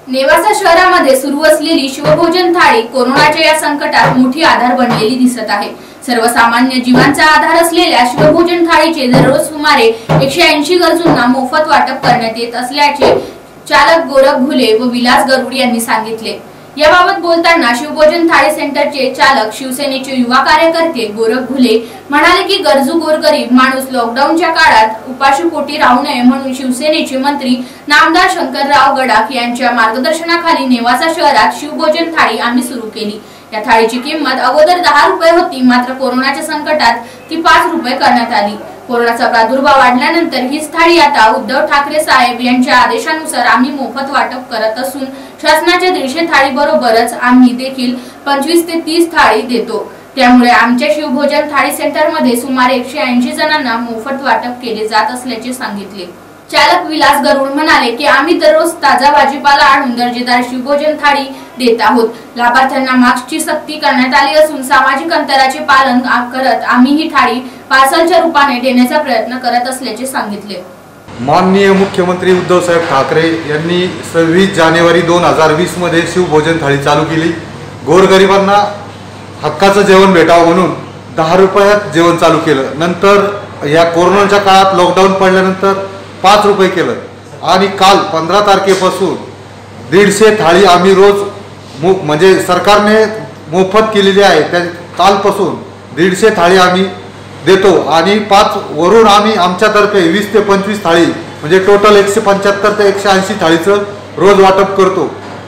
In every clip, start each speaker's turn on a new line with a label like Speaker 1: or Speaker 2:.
Speaker 1: नेवासा शहरामध्ये सुरू असलेली शिवभोजन थाळी कोरोनाच्या या संकटात मोठी आधार बनलेली दिसत आहे। सर्वसामान्य जीवांचा आधार असलेल्या शिवभोजन थाळीचे दररोज सुमारे 180 गरजूंना मोफत वाटप करण्यात येत असल्याचे चालक गोरख घुले व विलास गरुड यांनी सांगितले। याबाबत बोलताना शिवभोजन थाळी सेंटरचे चालक शिवसेनेचे युवा कार्यकर्ते गोरख घुले म्हणाले की गरजू गोरगरीब माणूस लॉकडाऊनच्या काळात उपाशीपोटी राहू नये म्हणून शिवसेनेचे मंत्री नामदार शंकरराव गडाख यांच्या मार्गदर्शनाखाली नेवासा शहरात शिवभोजन थाळी आम्ही सुरू केली। या थाळीची किंमत अगोदर 10 रुपये होती, मात्र कोरोनाच्या संकटात ती 5 रुपये करण्यात आली। कोरोनाचा प्रादुर्भाव वाढल्यानंतर ही थाळी आता उद्धव ठाकरे साहेब यांच्या आदेशानुसार आम्ही मोफत वाटप करत असून शासनाच्या 150 थाळी बरोबरच आम्ही देखील 25 ते 30 थाळी देतो। त्यामुळे आमच्या शिवभोजन थाळी सेंटरमध्ये सुमारे 180 जणांना मोफत वाटप केले जात असल्याचे सांगितले। चालक विलास गरुड म्हणाले की आम्ही दररोज ताजा भाजीपाला आणून दर्जेदार शिवभोजन थाळी देत आहोत। लाभार्थ्यांना मास्कची सक्ती करण्यात आली असून सामाजिक अंतराचे पालन करत आम्ही ही थाळी पार्सलच्या रूपाने देण्याचा प्रयत्न करत असल्याचे सांगितले।
Speaker 2: माननीय मुख्यमंत्री उद्धव साहेब ठाकरे यांनी 26 जानेवारी 2020 मध्ये शिवभोजन थाळी चालू केली। गोरगरिबांना हक्काचं जेवण भेटावं म्हणून 10 रुपयात जेवण चालू केलं। नंतर या कोरोनाच्या काळात लॉकडाऊन पडल्यानंतर 5 रुपये केलं आणि काल 15 तारखेपासून 150 थाळी आम्ही रोज म्हणजे सरकारने मोफत केलेली आहे। त्या कालपासून 150 थाळी आम्ही देतो आणि 5 वरून आम्ही आमच्यातर्फे 20 ते 25 थाळी म्हणजे टोटल 175 ते 180 थाळीचं रोज वाटप करतो।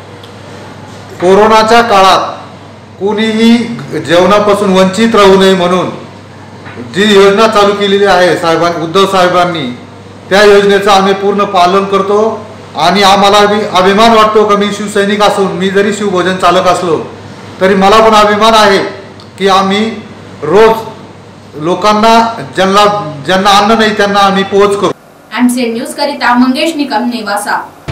Speaker 2: कोरोनाच्या काळात कोणीही जेवणापासून वंचित राहू नये म्हणून जी योजना चालू केलेली आहे उद्धव साहेबांनी, त्या योजनेचं आम्ही पूर्ण पालन करतो आणि आम्हाला अभिमान वाटतो की मी शिवसैनिक असून मी जरी शिवभोजन चालक असलो तरी मला पण अभिमान आहे की आम्ही रोज लोकांना ज्यांना अन्न नाही त्यांना आम्ही पोहोच करू।
Speaker 1: एमसीएन न्यूज करिता मंगेश निकम, नेवासा।